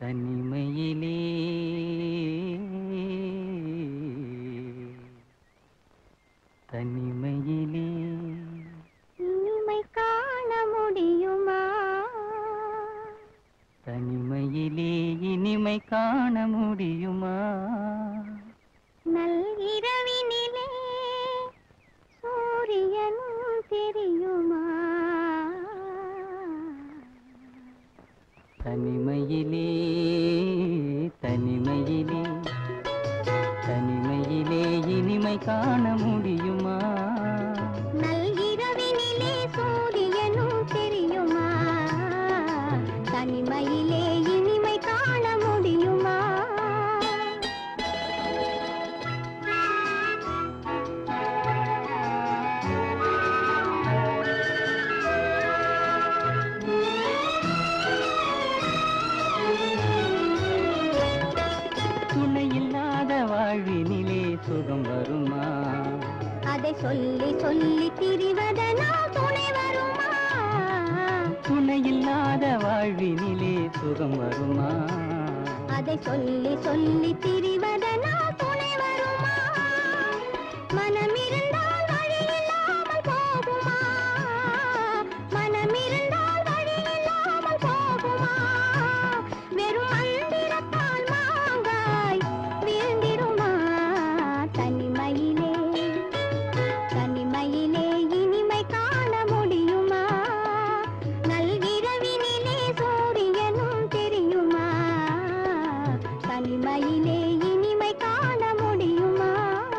தனிமையிலே தனிமையிலே இனிமை காண முடியுமா? தனிமையிலே இனிமை காண முடியுமா? நல்இரவினிலே சூரியனும் தெரியுமா? தனிமையிலே தனிமையிலே தனிமையிலே இனிமை காண முடியுமா? நல்இரவினிலே சூரியனும் தெரியுமா? தனிமையிலே இனிமை காண முடியுமா? துணையில்லாத வாழ்வினிலே சுகம் வருமா? அதை சொல்லி சொல்லி திரிவதனால் துணை வருமா? துணையில்லாத வாழ்வினிலே சுகம் வருமா? அதை சொல்லி சொல்லி திரிவதனால் துணை வருமா? மனமிருந்தால் வழியில்லாமல் போகுமா? மனமிருந்தால் வழியில்லாமல் போகுமா? வெறும் மந்திரத்தால் மாங்காய் வீழ்ந்திருமா? தனிமையிலே தனிமையிலே இனிமை காண முடியுமா? நல்இரவினிலே சூரியனும் தெரியுமா? தனிமையிலே இனிமை காண முடியுமா?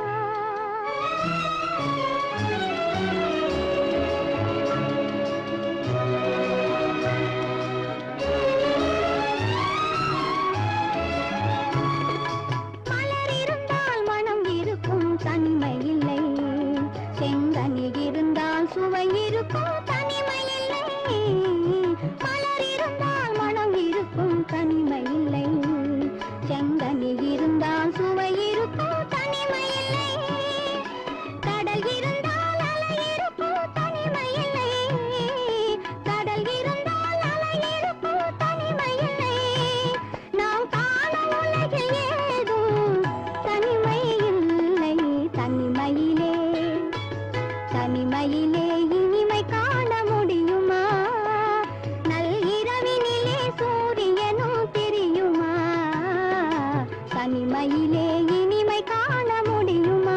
மலர் இருந்தால் மனம் இருக்கும் தனிமை இல்லை. செங்கனி இருந்தால் சுவை இருக்கும் தனிமை இல்லை. மலர் இருந்தால் மனம் இருக்கும் தனிமை இல்லை. செங்கனி இருந்தால் சுவை இருக்கும் தனிமை இல்லை. கடல் இருந்தால் அலை இருக்கும் தனிமை இல்லை. கடல் இருந்தால் அலை இருக்கும் தனிமை இல்லை. நாம் காண உலகில் ஏதும் தனிமை இல்லை. தனிமையிலே தனிமையிலே இனிமை காண முடியுமா? நல்இரவினிலே சூரியனும் தெரியுமா? தனிமையிலே இனிமை காண முடியுமா?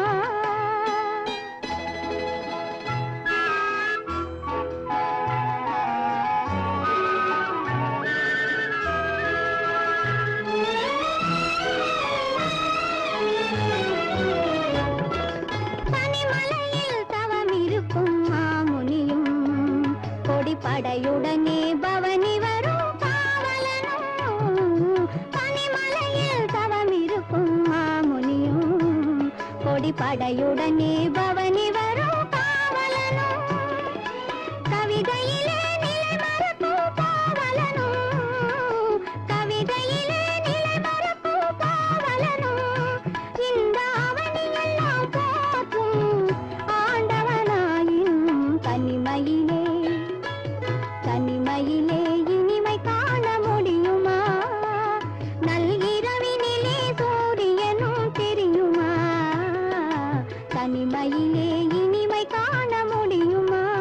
பனிமலையில் தவம் இருக்கும் மாமுனியும் கொடிப்படையுடனே பவனி வரும் காவலனும். பனிமலையில் தவம் இருக்கும் மாமுனியும் கொடிப்படையுடனே பவனி வரும் காவலனும். கவிதையிலே நிலை மறக்கும் காவலனும். கவிதையிலே நிலை மறக்கும் காவலனும். இந்த அவனியெல்லாம் போற்றும் ஆண்டவனாயினும் தனிமையிலே தனிமையிலே இனிமை காண முடியுமா? நல்இரவினிலே சூரியனும் தெரியுமா? தனிமையிலே இனிமை காண முடியுமா?